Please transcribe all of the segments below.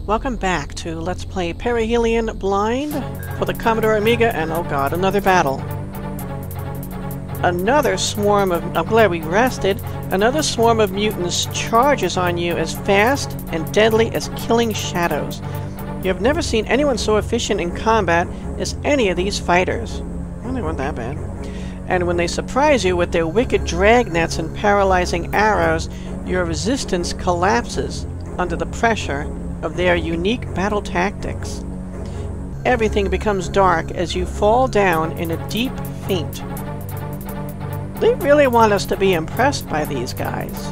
Welcome back to Let's Play Perihelion Blind for the Commodore Amiga, and oh god, another battle. Another swarm of... I'm glad we rested. Another swarm of mutants charges on you as fast and deadly as killing shadows. You have never seen anyone so efficient in combat as any of these fighters. Well, they weren't that bad. And when they surprise you with their wicked dragnets and paralyzing arrows, your resistance collapses under the pressure of their unique battle tactics. Everything becomes dark as you fall down in a deep faint. They really want us to be impressed by these guys.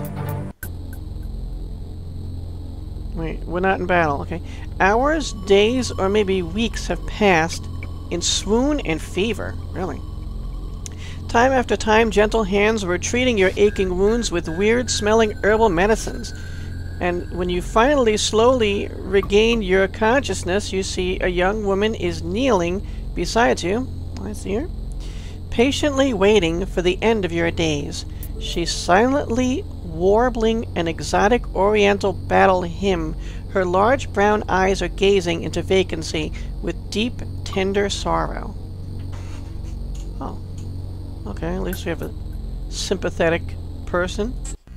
Wait, we're not in battle, okay. Hours, days, or maybe weeks have passed in swoon and fever, really. Time after time, gentle hands were treating your aching wounds with weird-smelling herbal medicines. And when you finally slowly regain your consciousness, you see a young woman is kneeling beside you. I see her. Patiently waiting for the end of your days. She's silently warbling an exotic oriental battle hymn. Her large brown eyes are gazing into vacancy with deep, tender sorrow. Oh. Okay, at least we have a sympathetic person.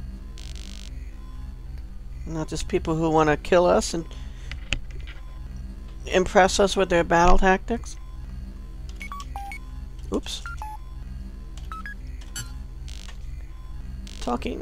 Not just people who want to kill us and impress us with their battle tactics. Oops. Talking.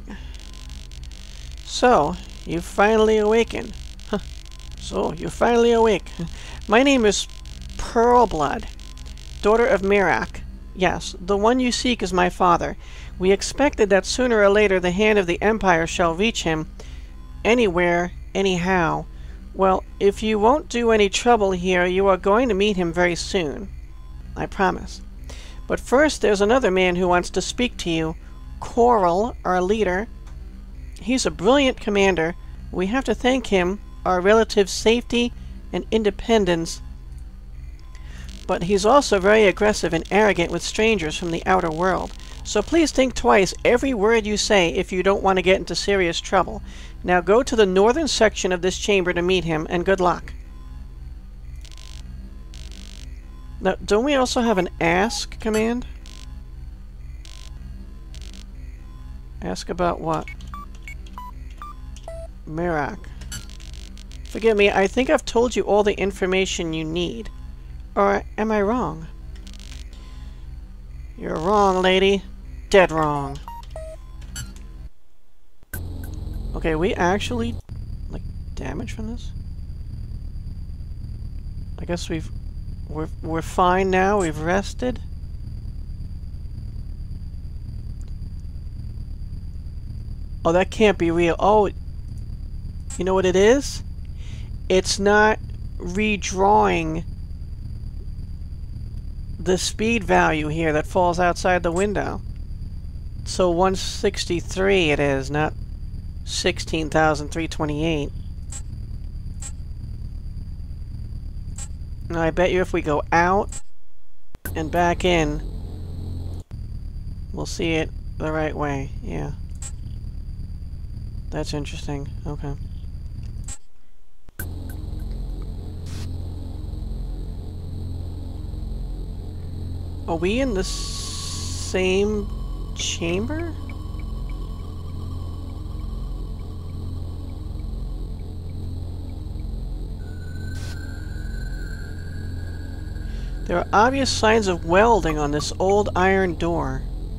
So, you finally awaken. Huh. So, you're finally awake. My name is PearlBlood, daughter of Mirach. Yes, the one you seek is my father. We expected that sooner or later the hand of the Empire shall reach him. Anywhere, anyhow. Well, if you won't do any trouble here, you are going to meet him very soon. I promise. But first, there's another man who wants to speak to you. Corall, our leader. He's a brilliant commander. We have to thank him, our relative's safety and independence. But he's also very aggressive and arrogant with strangers from the outer world. So please think twice every word you say if you don't want to get into serious trouble. Now go to the northern section of this chamber to meet him, and good luck. Now, don't we also have an ask command? Ask about what? Mirach. Forgive me, I think I've told you all the information you need. Or am I wrong? You're wrong, lady. Dead wrong. Okay, we actually like damage from this? I guess we're fine now. We've rested. Oh, that can't be real. Oh, you know what it is? It's not redrawing the speed value here that falls outside the window. So 163 it is, not 16,328. Now I bet you if we go out and back in, we'll see it the right way. Yeah. That's interesting. Okay. Are we in the same chamber? There are obvious signs of welding on this old iron door.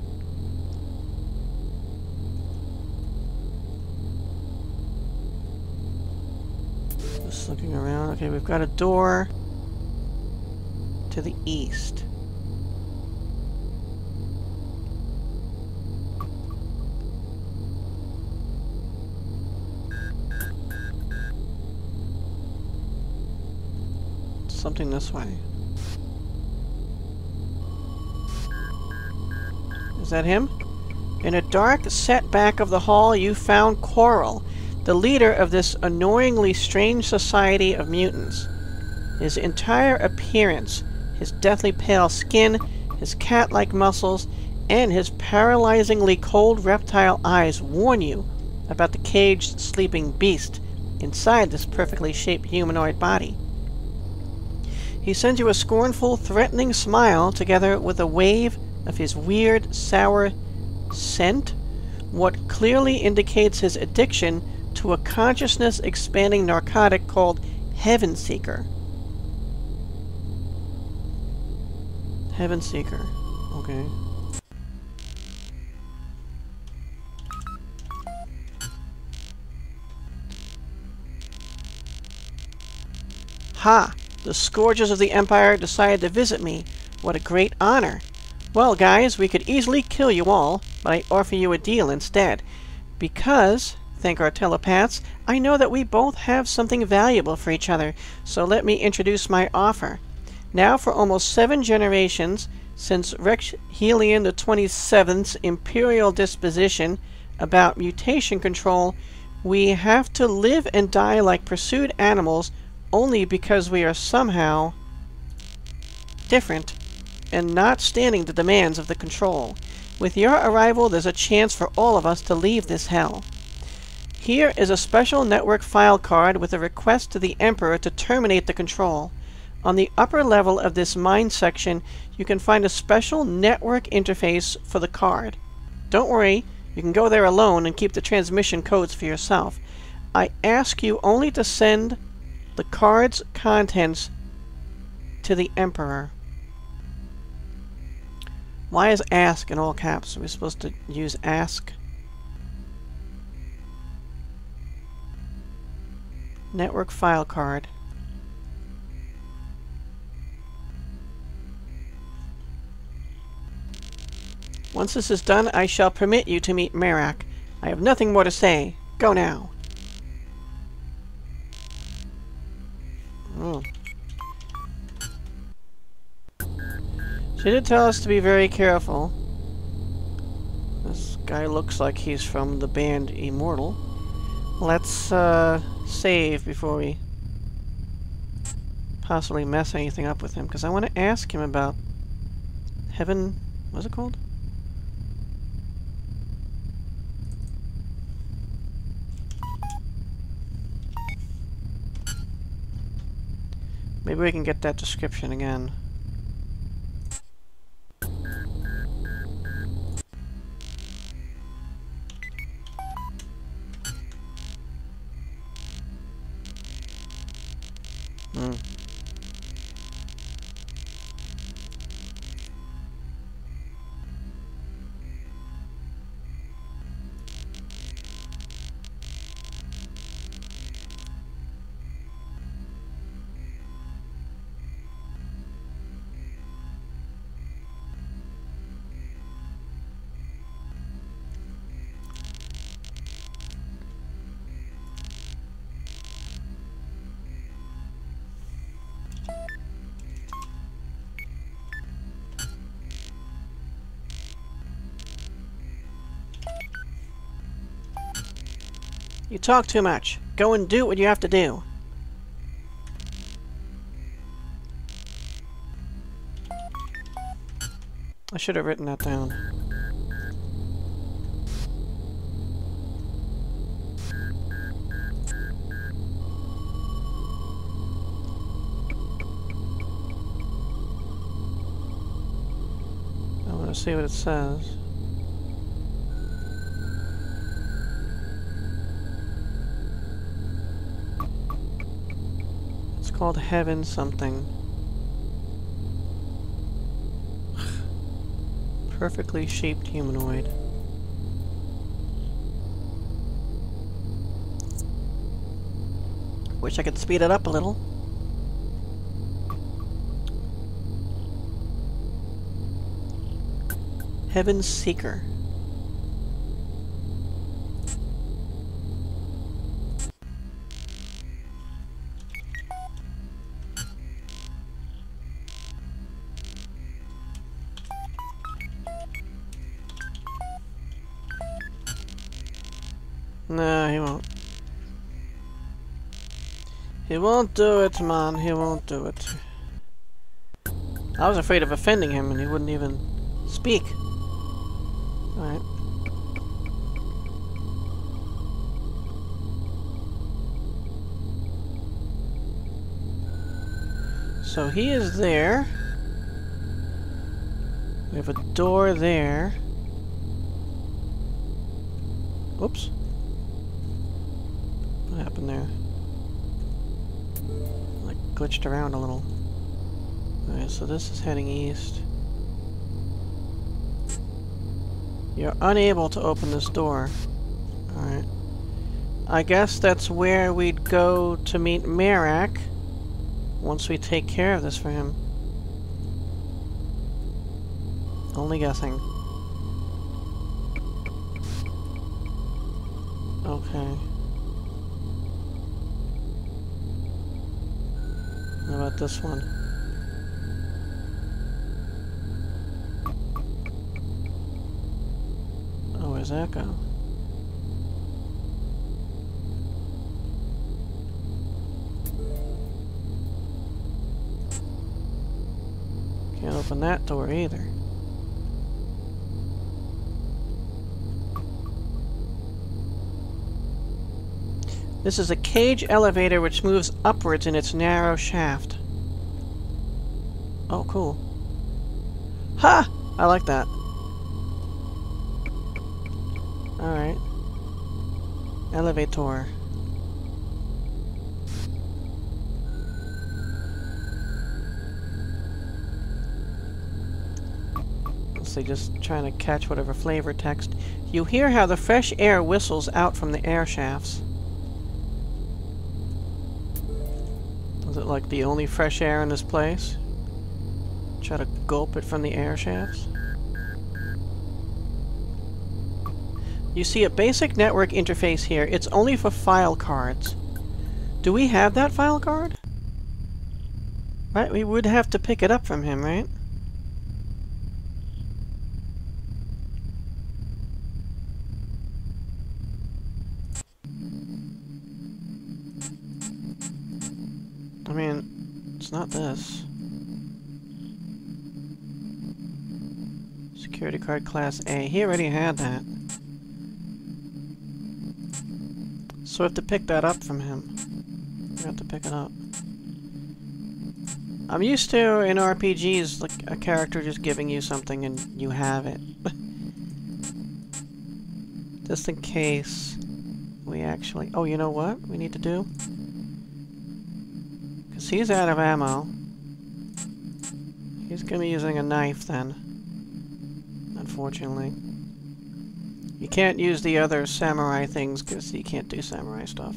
Just looking around. Okay, we've got a door to the east. Something this way. Is that him? In a dark setback of the hall, you found Corall, the leader of this annoyingly strange society of mutants. His entire appearance, his deathly pale skin, his cat-like muscles, and his paralyzingly cold reptile eyes warn you about the caged sleeping beast inside this perfectly shaped humanoid body. He sends you a scornful, threatening smile together with a wave of his weird, sour scent, what clearly indicates his addiction to a consciousness-expanding narcotic called Heaven Seeker. Heaven Seeker. Okay. Ha! The Scourges of the Empire decided to visit me. What a great honor. Well, guys, we could easily kill you all, but I offer you a deal instead. Because, thank our telepaths, I know that we both have something valuable for each other, so let me introduce my offer. Now, for almost 7 generations, since Perihelion the 27th's imperial disposition about mutation control, we have to live and die like pursued animals only because we are somehow different and not standing the demands of the control. With your arrival, there's a chance for all of us to leave this hell. Here is a special network file card with a request to the Emperor to terminate the control. On the upper level of this mind section, you can find a special network interface for the card. Don't worry, you can go there alone and keep the transmission codes for yourself. I ask you only to send the card's contents to the Emperor. Why is ask in all caps? Are we supposed to use ask? Network file card. Once this is done, I shall permit you to meet Mirach. I have nothing more to say. Go now. Oh. She did tell us to be very careful. This guy looks like he's from the band Immortal. Let's save before we possibly mess anything up with him, because I want to ask him about Heaven... what's it called? Maybe we can get that description again. You talk too much. Go and do what you have to do. I should have written that down. I want to see what it says. Called Heaven something. Perfectly shaped humanoid. Wish I could speed it up a little. Heaven Seeker. No, he won't. He won't do it, man. He won't do it. I was afraid of offending him and he wouldn't even speak. Alright. So he is there. We have a door there. Oops. What happened there? Like glitched around a little. Alright, so this is heading east. You're unable to open this door. Alright. I guess that's where we'd go to meet Mirach once we take care of this for him. Only guessing. Okay. What about this one? Oh, where's that go? Can't open that door either. This is a cage elevator which moves upwards in its narrow shaft. Oh, cool. Ha! I like that. Alright. Elevator. So just trying to catch whatever flavor text. You hear how the fresh air whistles out from the air shafts. Is it like the only fresh air in this place? Try to gulp it from the air shafts? You see a basic network interface here. It's only for file cards. Do we have that file card? Right, we would have to pick it up from him, right? I mean, it's not this. Security card class A. He already had that. So we have to pick that up from him. We have to pick it up. I'm used to, in RPGs, like a character just giving you something and you have it. Just in case we actually... Oh, you know what we need to do? Because he's out of ammo. He's going to be using a knife then. Unfortunately. You can't use the other samurai things because you can't do samurai stuff.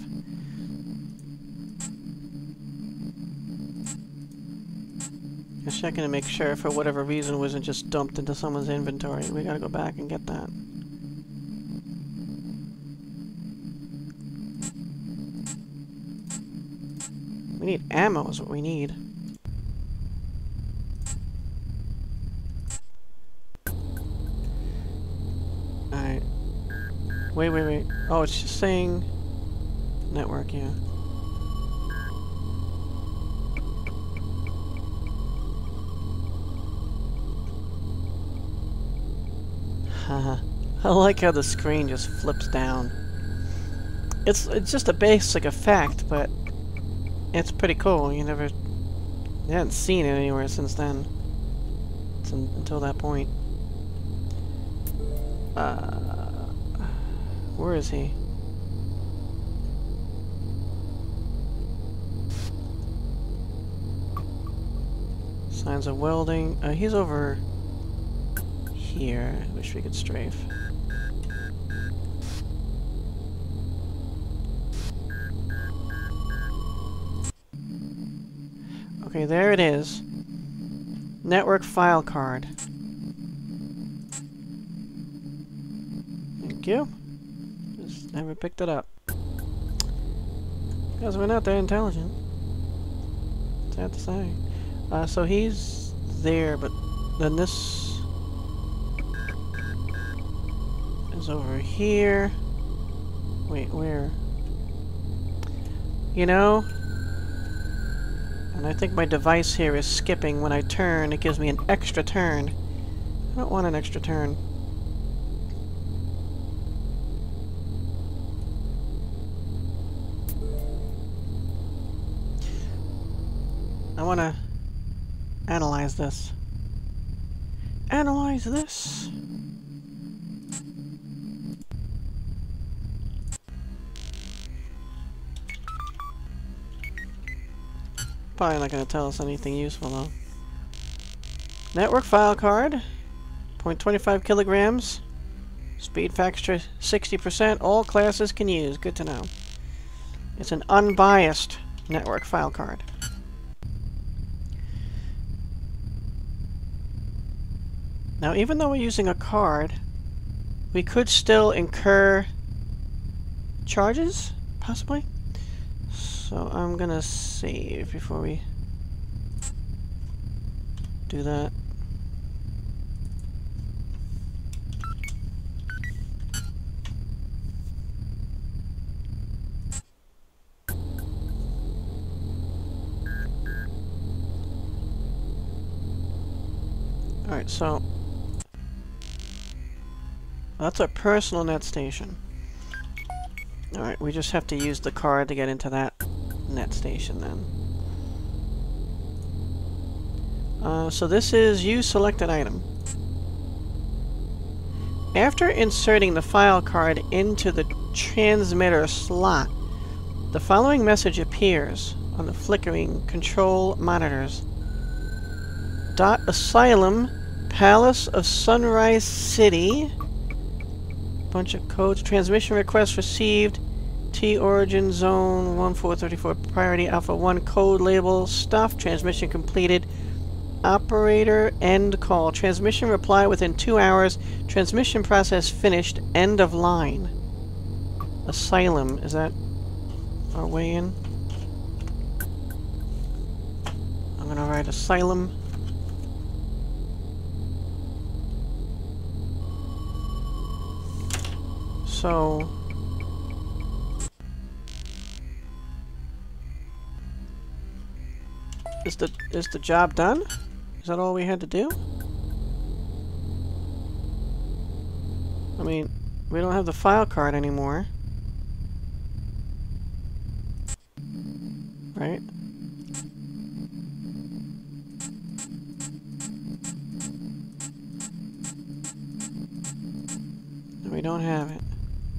Just checking to make sure for whatever reason it wasn't just dumped into someone's inventory. We gotta go back and get that. We need ammo is what we need. Alright. Wait. Oh, it's just saying... network, yeah. Haha. I like how the screen just flips down. It's just a basic effect, but... it's pretty cool. You hadn't seen it anywhere since then. Until that point. Where is he? Signs of welding. He's over here. I wish we could strafe. Okay, there it is. Network file card. Thank you. Just never picked it up. Because we're not that intelligent. Sad to say. So he's there, but then this is over here. Wait, where? You know? And I think my device here is skipping when I turn. It gives me an extra turn. I don't want an extra turn. I want to analyze this. Analyze this. Probably not going to tell us anything useful though. Network file card, 0.25 kilograms. Speed factor 60%. All classes can use. Good to know. It's an unbiased network file card. Now, even though we're using a card, we could still incur charges, possibly. So I'm gonna save before we do that. Alright, so that's our personal net station. Alright, we just have to use the card to get into that net station then. So this is use selected item. After inserting the file card into the transmitter slot, the following message appears on the flickering control monitors. Asylum, Palace of Sunrise City. Bunch of codes. Transmission request received. T origin zone 1434 priority alpha 1 code label stuff. Transmission completed. Operator end call. Transmission reply within 2 hours. Transmission process finished. End of line. Asylum. Is that our way in? I'm gonna write Asylum. So is the job done? Is that all we had to do? I mean, we don't have the file card anymore. Right? No, we don't have it.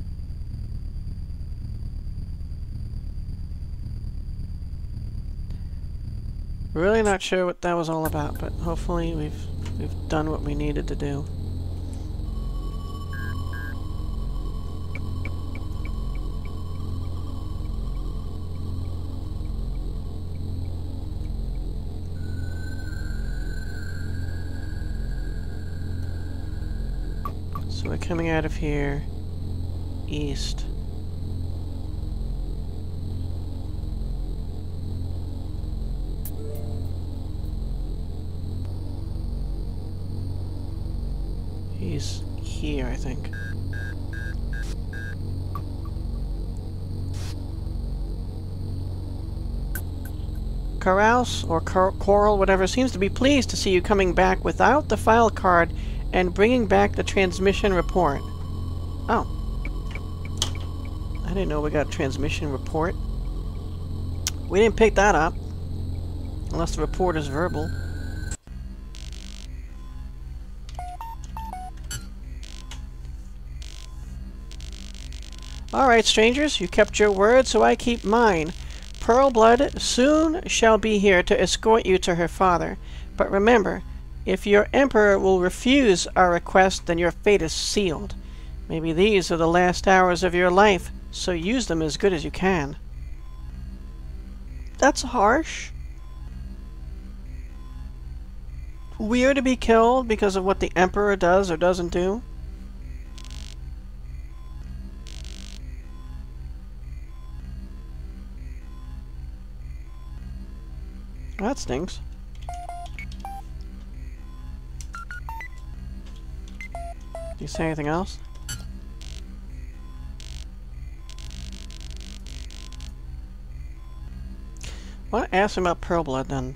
Really not sure what that was all about, but hopefully we've done what we needed to do. So we're coming out of here east. He's here, I think. Corall, or Corall, whatever, seems to be pleased to see you coming back without the file card and bringing back the transmission report. Oh. I didn't know we got a transmission report. We didn't pick that up. Unless the report is verbal. Alright, strangers, you kept your word, so I keep mine. PearlBlood soon shall be here to escort you to her father. But remember, if your emperor will refuse our request, then your fate is sealed. Maybe these are the last hours of your life, so use them as good as you can. That's harsh. We are to be killed because of what the emperor does or doesn't do. That stinks. Do you say anything else? I want to ask him about PearlBlood then.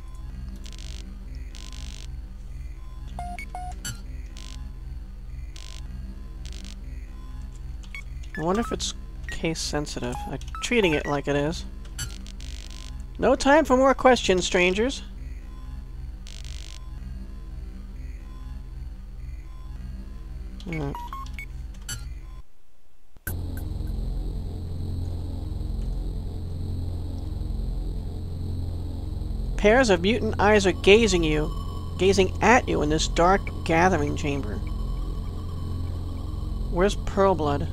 I wonder if it's case sensitive. I'm treating it like it is. No time for more questions, strangers. Alright. Pairs of mutant eyes are gazing at you in this dark gathering chamber. Where's PearlBlood?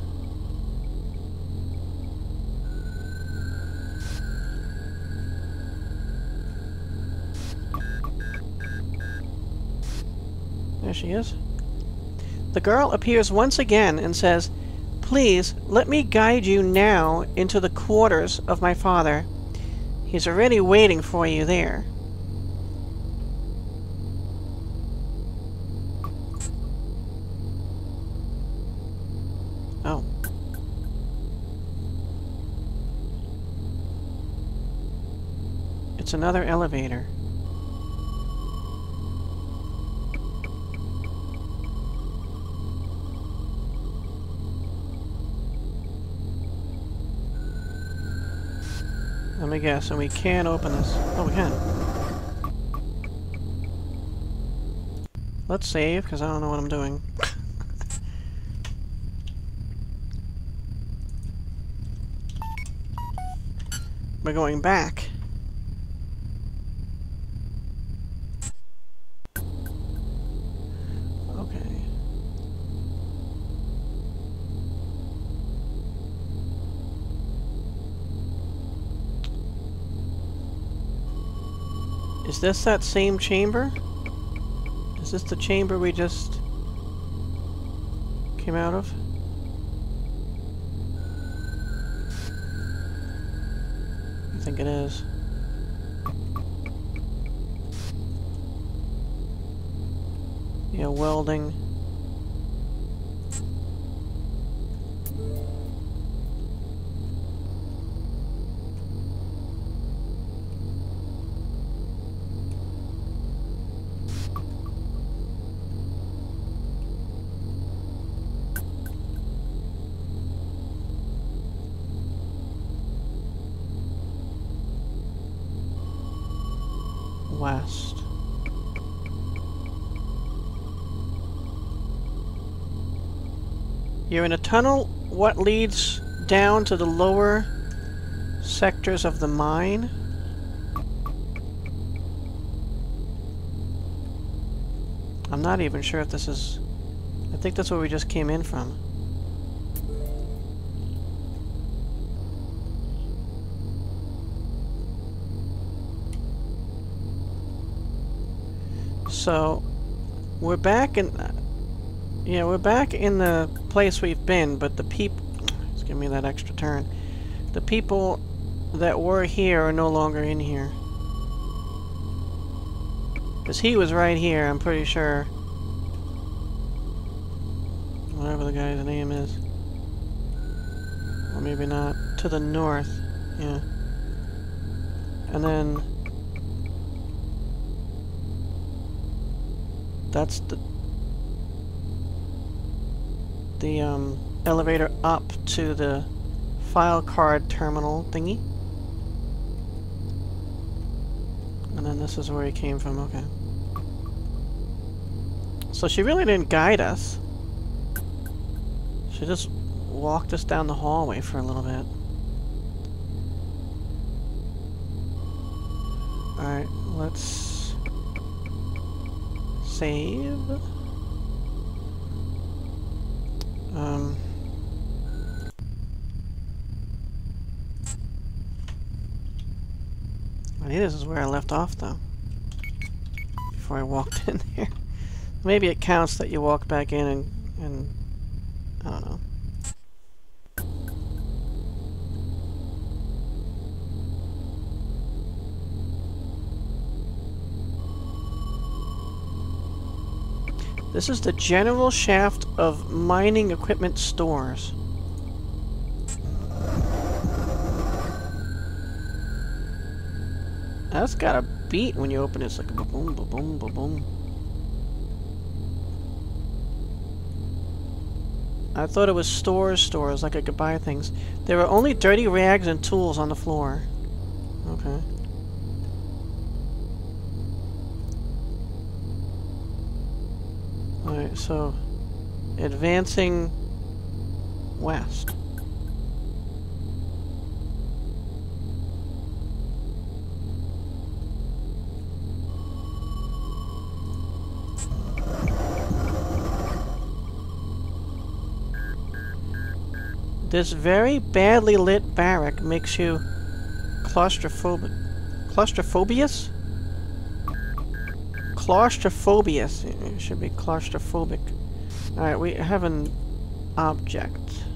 There she is. The girl appears once again and says, "Please, let me guide you now into the quarters of my father. He's already waiting for you there." Oh. It's another elevator. Let me guess, and we can't open this. Oh, we can. Let's save, because I don't know what I'm doing. We're going back. Okay. Is this that same chamber? Is this the chamber we just came out of? I think it is. Yeah, welding. West. You're in a tunnel. What leads down to the lower sectors of the mine? I'm not even sure if this is... I think that's where we just came in from. So, we're back in... yeah, we're back in the place we've been, but the people... Just give me that extra turn. The people that were here are no longer in here. Because he was right here, I'm pretty sure. Whatever the guy's name is. Or maybe not. To the north. Yeah. And then... that's the elevator up to the file card terminal thingy. And then this is where he came from, okay. So she really didn't guide us. She just walked us down the hallway for a little bit. Alright, let's... save. I think this is where I left off, though. Before I walked in there. Maybe it counts that you walked back in and I don't know. This is the general shaft of mining equipment stores. That's got a beat when you open it. It's like a boom, boom, boom, boom, boom. I thought it was stores, like I could buy things. There were only dirty rags and tools on the floor. Okay. Alright, so Advancing west. This very badly lit barrack makes you claustrophobic. Claustrophobious? Claustrophobious. It should be claustrophobic. Alright, we have an object.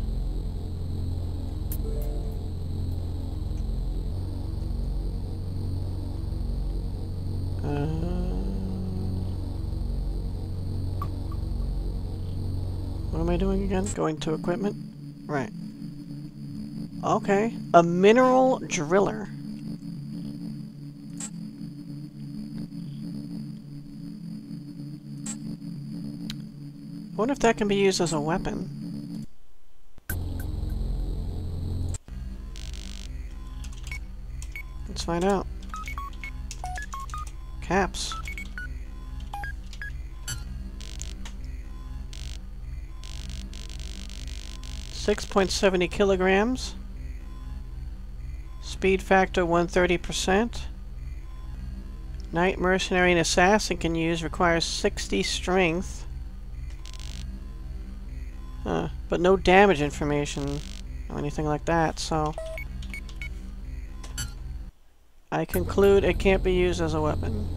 What am I doing again? Going to equipment? Right. Okay. A mineral driller. I wonder if that can be used as a weapon. Let's find out. Caps. .70 kilograms. Speed factor 130%. Knight, mercenary, and assassin can use. Requires 60 strength. But no damage information or anything like that, so I conclude it can't be used as a weapon.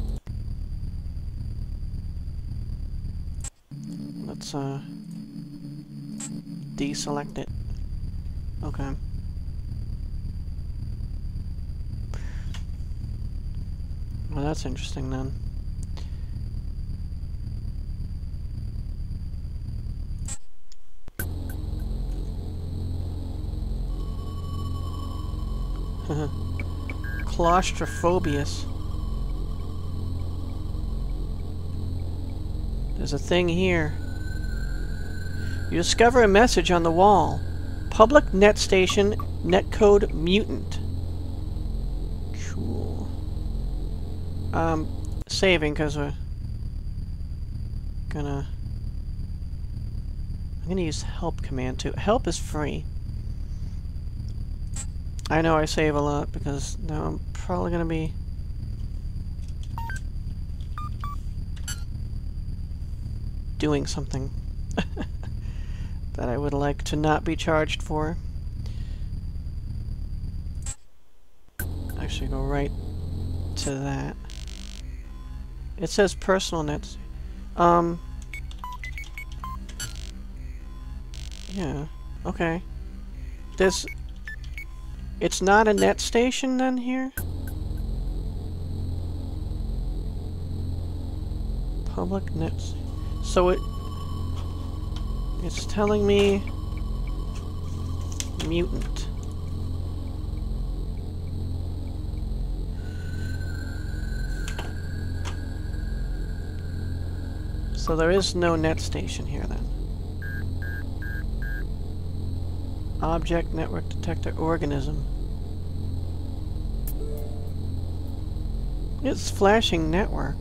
Let's deselect it. Okay. Well, that's interesting then. Claustrophobious. There's a thing here. You discover a message on the wall. Public net station, netcode mutant. Cool. Saving because we're gonna... I'm gonna use help command too. Help is free. I know I save a lot because now I'm probably gonna be doing something that I would like to not be charged for. Actually go right to that. It says personal nets. Yeah, okay. This... It's not a net station then here? Public nets. So it's telling me mutant. So there is no net station here then. Object network detector organism. It's flashing network.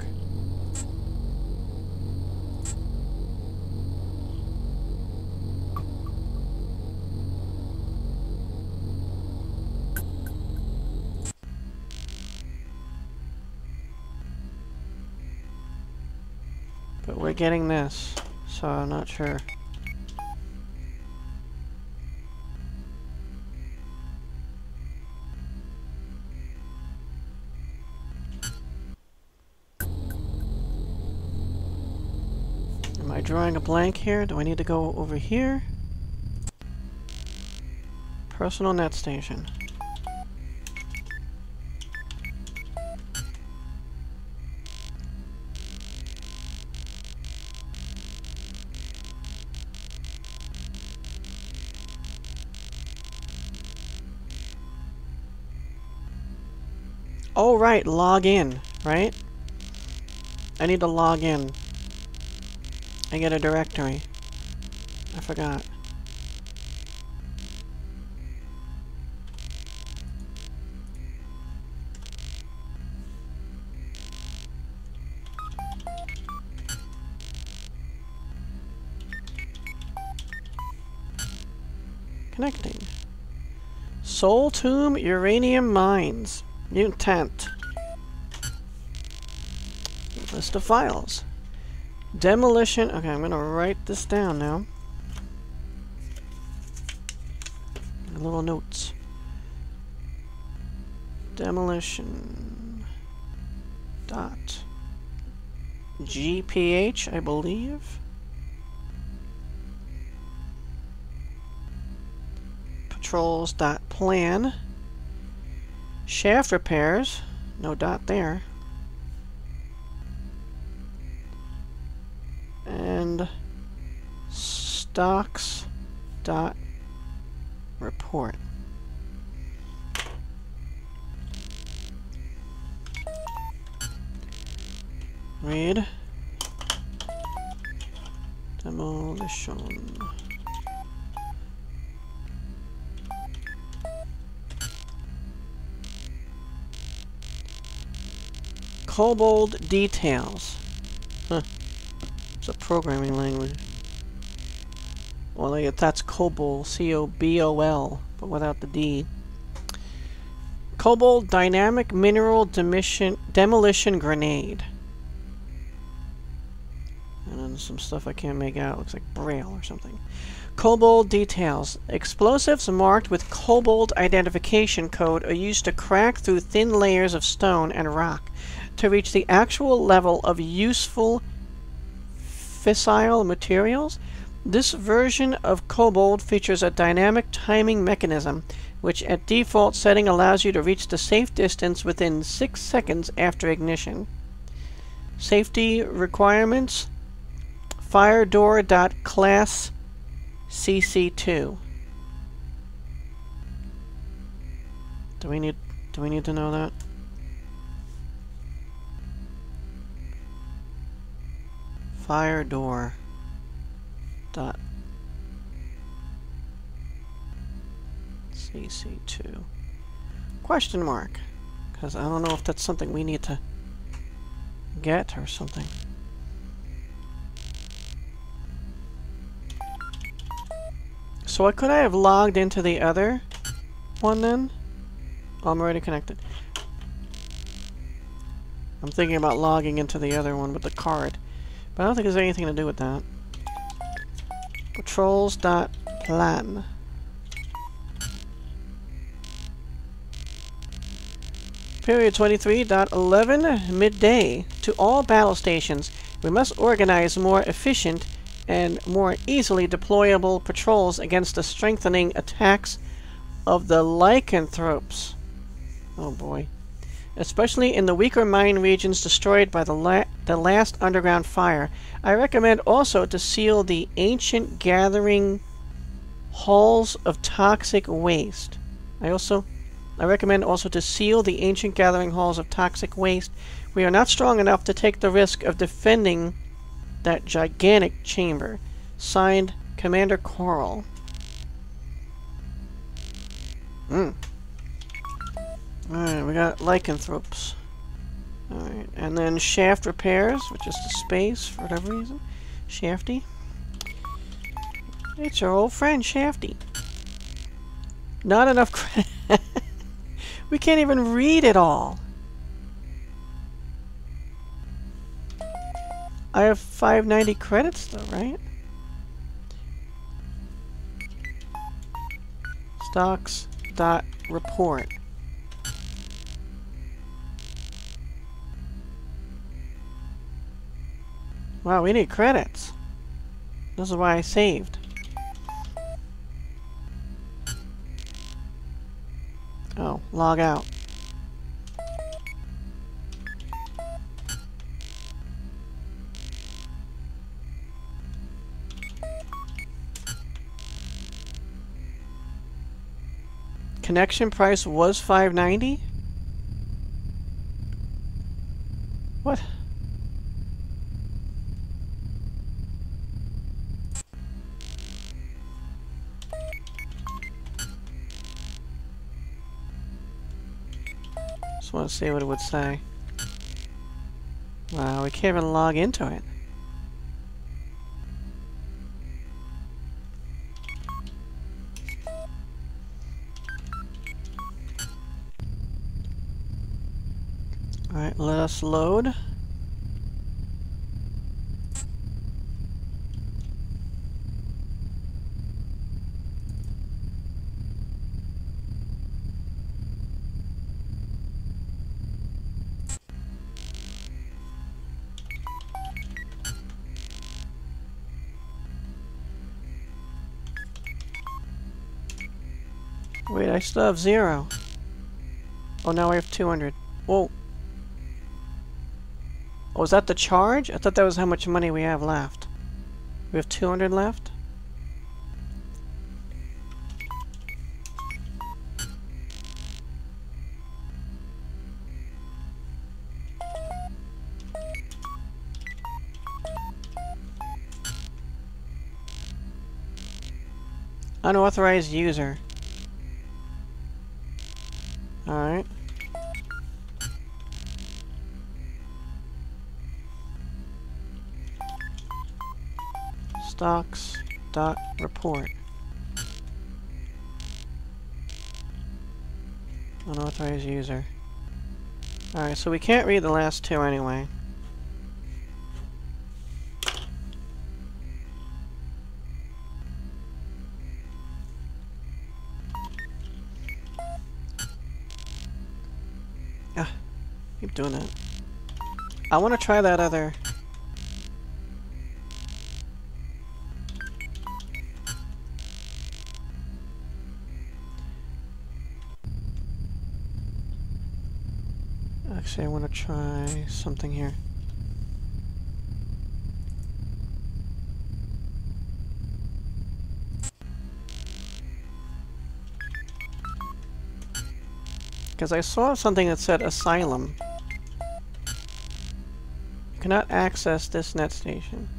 But we're getting this, so I'm not sure. Am I drawing a blank here? Do I need to go over here? Personal net station. Oh, right, log in, right? I need to log in. I get a directory. I forgot. Connecting. Soul Tomb Uranium Mines. Mutant. List of files. Demolition. Okay, I'm gonna write this down now. Little notes. Demolition. Dot. GPH, I believe. Patrols dot plan. Shaft repairs. No dot there. And stocks dot report. Read. Demolition. Kobold details. Huh. It's a programming language. Well, that's Cobol, C-O-B-O-L, but without the D. Kobold Dynamic Mineral Demolition Grenade. And then some stuff I can't make out. Looks like Braille or something. Kobold details. Explosives marked with Kobold identification code are used to crack through thin layers of stone and rock to reach the actual level of useful fissile materials. This version of Kobold features a dynamic timing mechanism, which at default setting allows you to reach the safe distance within 6 seconds after ignition. Safety requirements: fire door.class CC2. Do we need to know that? Fire door. Dot CC2 question mark, because I don't know if that's something we need to get or something. So could I have logged into the other one then? Oh, I'm already connected. I'm thinking about logging into the other one with the card, but I don't think there's anything to do with that. Patrols.plan. Period 23.11 midday. To all battle stations, we must organize more efficient and more easily deployable patrols against the strengthening attacks of the lycanthropes. Oh boy. Especially in the weaker mine regions destroyed by the last underground fire. I recommend also to seal the ancient gathering halls of toxic waste. I recommend also to seal the ancient gathering halls of toxic waste. We are not strong enough to take the risk of defending that gigantic chamber. Signed, Commander Corall. Alright, we got lycanthropes. Alright, and then shaft repairs, which is the space for whatever reason. Shafty. It's our old friend, Shafty. Not enough credit. We can't even read it all. I have 590 credits though, right? Stocks.report. Wow, we need credits. This is why I saved. Oh, log out. Connection price was $5.90? What? Just want to see what it would say. Wow, we can't even log into it. Alright, let us load. Wait, I still have 0. Oh, now I have 200. Whoa. Oh, is that the charge? I thought that was how much money we have left. We have 200 left? Unauthorized user. Alright. Stocks.report. Unauthorized user. Alright, so we can't read the last two anyway. Keep doing that. I want to try that other... Actually, I want to try something here. Because I saw something that said Asylum. You cannot access this net station.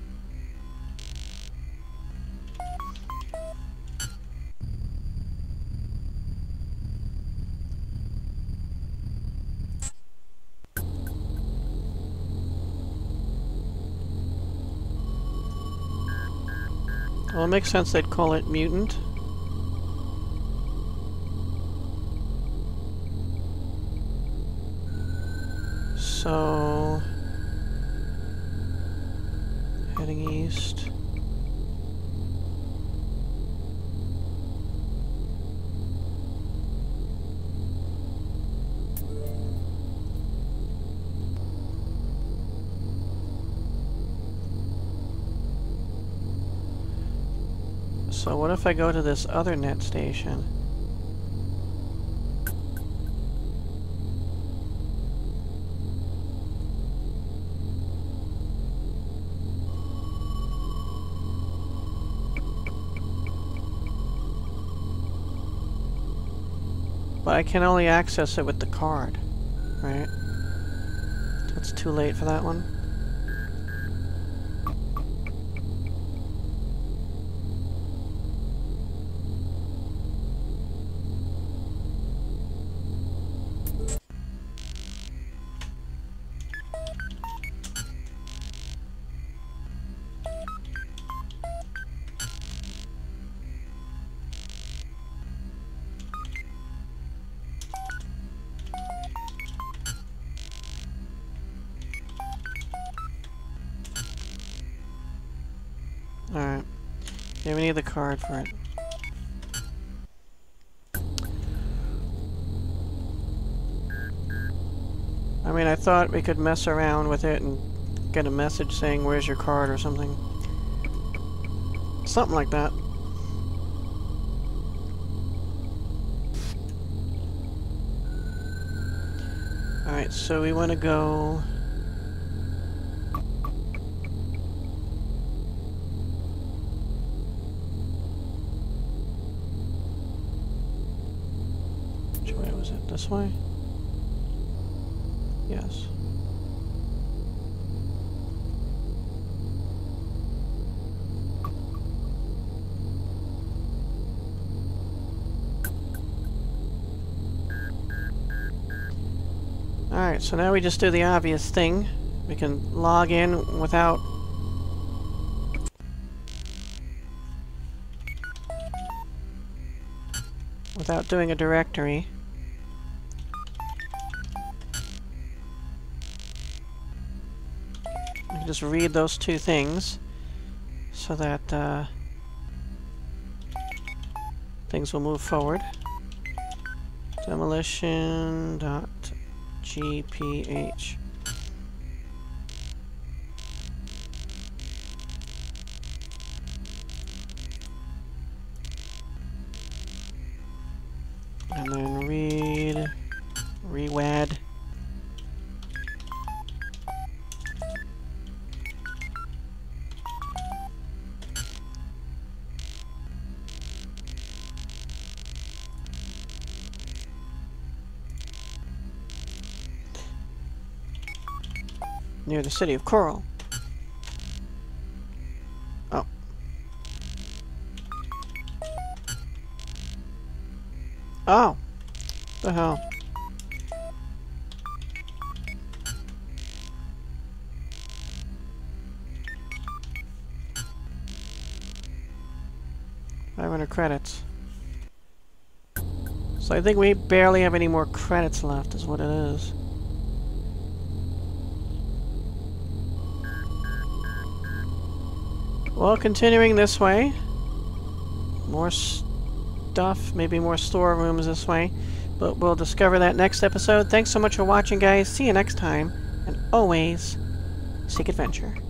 Well, it makes sense they'd call it mutant. So... heading east. So what if I go to this other net station? But I can only access it with the card, right? So it's too late for that one. Alright. Yeah, we need the card for it. I mean, I thought we could mess around with it and get a message saying, "Where's your card?" or something. Something like that. Alright, so we want to go... which way was it? This way? Yes. Alright, so now we just do the obvious thing. We can log in without... doing a directory. just read those two things so that things will move forward. Demolition.gph. And then read rewad. Near the city of Corall. Oh. Oh! The hell? $500 credits. So I think we barely have any more credits left, is what it is. Well, continuing this way. More stuff, maybe more storerooms this way. But we'll discover that next episode. Thanks so much for watching, guys. See you next time. And always, seek adventure.